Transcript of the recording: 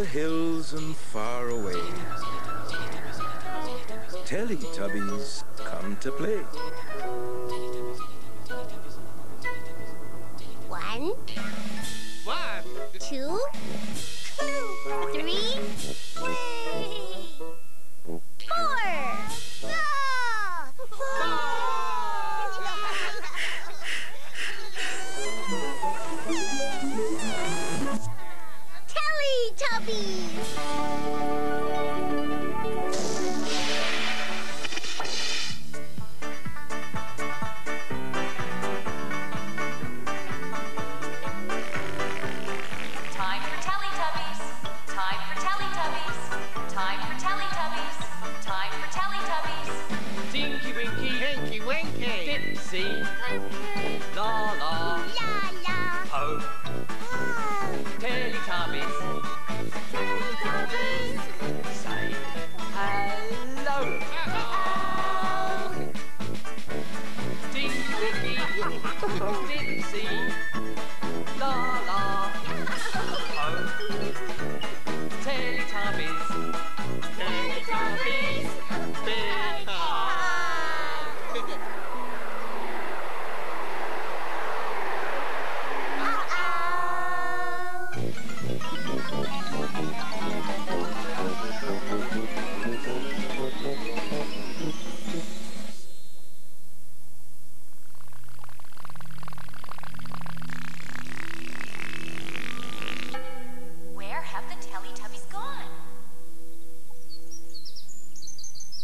the hills and far away, Teletubbies come to play. 1, 2, 3, 4. Teletubbies! Time for Teletubbies. Time for Teletubbies. Time for Teletubbies. Time for Teletubbies. Tinky Winky, Tinky Winky, Dipsy, La La, La la! Ho, Oh, Teletubbies. Teletubbies! Say hello. Tinky Winky, Dipsy, La La, Ho,